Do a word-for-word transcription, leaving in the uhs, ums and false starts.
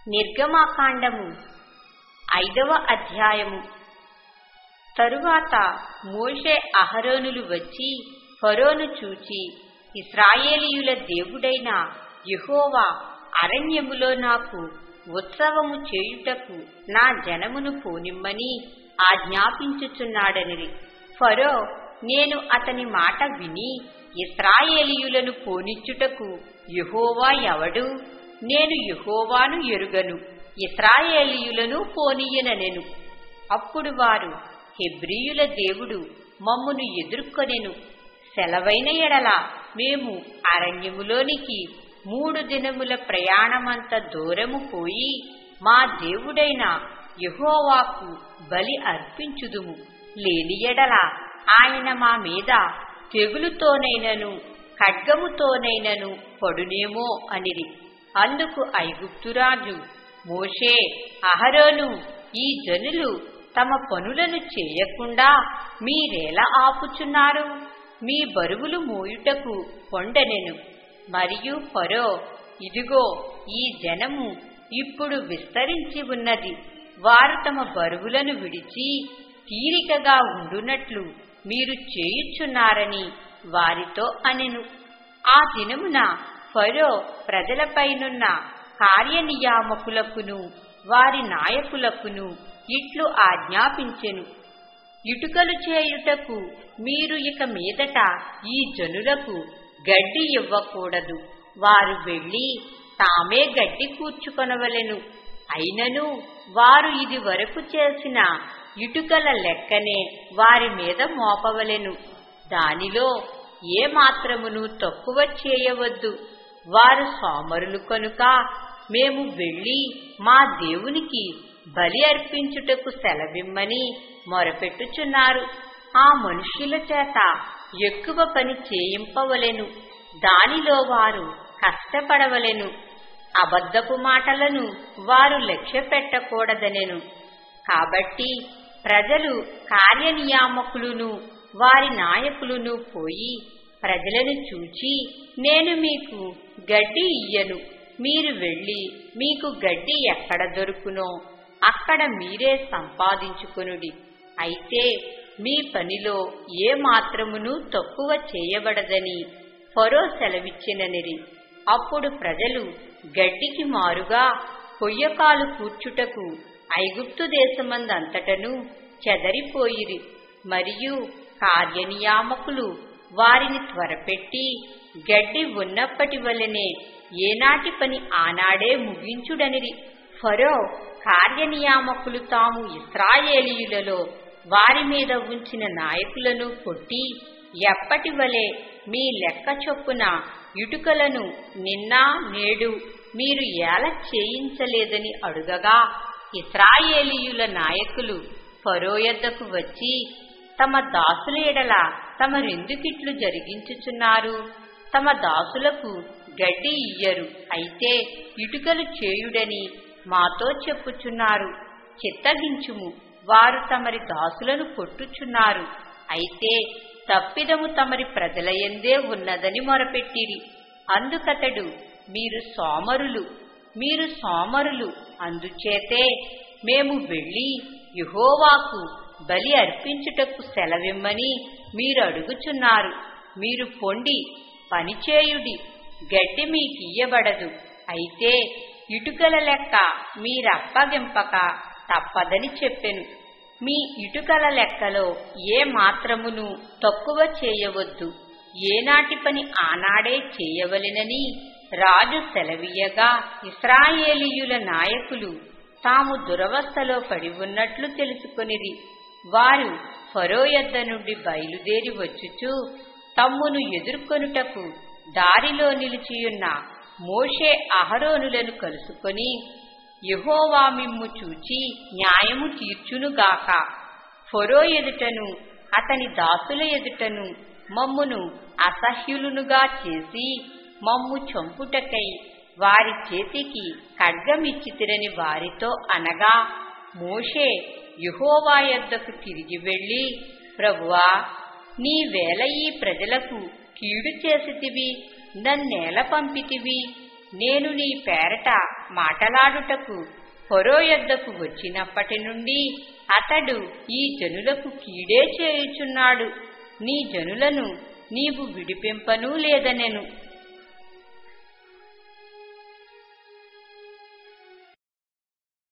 నిర్గమకాండము ఐదవ అధ్యాయము. తరువాత మోషే అహరోనులు వచ్చి ఫరోను చూచి, ఇశ్రాయేలీయుల దేవుడైన యెహోవా అరణ్యములో నాకు ఉత్సవము చేయుటకు నా జనమును పోనిమ్మని ఆజ్ఞాపించుచున్నాడనిరి. ఫరో, నేను అతని మాట విని ఇశ్రాయేలీయులను పోనిచ్చుటకు యెహోవా ఎవడు? నేను యెహోవాను ఎరుగను, ఇశ్రాయేలీయులను పోనీయనెను. అప్పుడు వారు, హెబ్రీయుల దేవుడు మమ్మును ఎదుర్కొనెను, సెలవైన ఎడల మేము అరణ్యములోనికి మూడు దినముల ప్రయాణమంత దూరము పోయి మా దేవుడైన యెహోవాకు బలి అర్పించుదుము, లేని ఎడల ఆయన మా మీద తెగులుతోనైనను ఖడ్గముతోనైనను పడునేమో అనిరి. అందుకు ఐగుప్తురాజు, మోషే, అహరోను, ఈ జనులు తమ పనులను చేయకుండా మీరేలా ఆపుచున్నారు? మీ బరువులు మోయుటకు పొండెనెను. మరియు ఫరో, ఇదిగో ఈ జనము ఇప్పుడు విస్తరించి ఉన్నది, వారు తమ బరువులను విడిచి తీరికగా ఉండునట్లు మీరు చేయుచున్నారని వారితో అనెను. ఆ దినమున ఫరో ప్రజలపైనున్న కార్యనియామకులకును వారి నాయకులకును ఇట్లు ఆజ్ఞాపించెను, ఇటుకలు చేయుటకు మీరు ఇక మీదట ఈ జనులకు గడ్డి ఇవ్వకూడదు. వారు వెళ్లి తామే గడ్డి కూర్చుకొనవలెను. అయినను వారు ఇది వరకు చేసిన ఇటుకల లెక్కనే వారి మీద మోపవలెను. దానిలో ఏ మాత్రమును తక్కువ చేయవద్దు. వారు సోమరులు కనుక మేము వెళ్లి మా దేవునికి బలి అర్పించుటకు సెలవిమ్మని మొరపెట్టుచున్నారు. ఆ మనుష్యుల చేత ఎక్కువ పని చేయింపవలెను, దానిలో వారు కష్టపడవలెను. అబద్ధపు మాటలను వారు లక్ష్య పెట్టకూడదనెను. కాబట్టి ప్రజలు కార్యనియామకులును వారి నాయకులును పోయి ప్రజలను చూచి, నేను మీకు గడ్డి ఇయ్యను, మీరు వెళ్లి మీకు గడ్డి ఎక్కడ దొరుకునో అక్కడ మీరే సంపాదించుకొనుడి. అయితే మీ పనిలో ఏ మాత్రమును తక్కువ చేయబడదని ఫరో సెలవిచ్చిననిరి. అప్పుడు ప్రజలు గడ్డికి మారుగా కొయ్యకాలు కూర్చుటకు ఐగుప్తు దేశమందంతటను చెదరిపోయిరి. మరియు కార్యనియామకులు వారిని త్వరపెట్టి గడ్డి ఉన్నప్పటి వలెనే ఏనాటి పని ఆనాడే ముగించుడనిరి. ఫరో కార్యనియామకులు తాము ఇశ్రాయేలీయులలో వారి మీద ఉంచిన నాయకులను కొట్టి, ఎప్పటి వలె మీ లెక్క చొప్పున ఇటుకలను నిన్న నేడు మీరు ఏల చేయించలేదని అడుగగా, ఇశ్రాయేలీయుల నాయకులు ఫరో యొద్దకు వచ్చి, తమ దాసుల ఎడల తమరెందుకిట్లు జరిగించుచున్నారు? తమ దాసులకు గడ్డి ఇయ్యరు, అయితే ఇటుకలు చేయుడని మాతో చెప్పుచున్నారు. చిత్తగించుము, వారు తమరి దాసులను కొట్టుచున్నారు, అయితే తప్పిదము తమరి ప్రజలయందే ఉన్నదని మొరపెట్టిరి. అందుకతడు, మీరు సోమరులు, మీరు సోమరులు, అందుచేతే మేము వెళ్లి యెహోవాకు బలి అర్పించుటకు సెలవిమ్మని మీరు అడుగుచున్నారు. మీరు పొండి పనిచేయుడి, గడ్డి మీకియ్యబడదు. అయితే ఇటుకల లెక్క మీరప్పగింపక తప్పదని చెప్పెను. మీ ఇటుకల లెక్కలో ఏ మాత్రమును తక్కువ చేయవద్దు, ఏనాటి పని ఆనాడే చేయవలెనని రాజు సెలవీయగా, ఇశ్రాయేలీయుల నాయకులు తాము దురవస్థలో పడి ఉన్నట్లు తెలుసుకొనిరి. వారు ఫరో యొద్ద నుండి బయలుదేరి వచ్చుచు తమ్మును ఎదుర్కొనుటకు దారిలో నిలిచియున్న మోషే అహరోనులను కలుసుకొని, యెహోవా మిమ్ము చూచి న్యాయము తీర్చునుగాక. ఫరో ఎదుటను అతని దాసుల ఎదుటను మమ్మును అసహ్యులునుగా చేసి మమ్ము చంపుటకై వారి చేతికి ఖడ్గమిచ్చితిరని వారితో అనగా, మోషే యెహోవా యొద్దకు తిరిగి వెళ్లి, ప్రభువా, నీవేళ ఈ ప్రజలకు కీడు చేసితివి, నన్నేల పంపితివి? నేను నీ పేరట మాటలాడుటకు ఫరో యొద్దకు వచ్చినప్పటి నుండి అతడు ఈ జనులకు కీడే చేయుచున్నాడు. నీ జనులను నీవు విడిపింపనూ లేదనెను.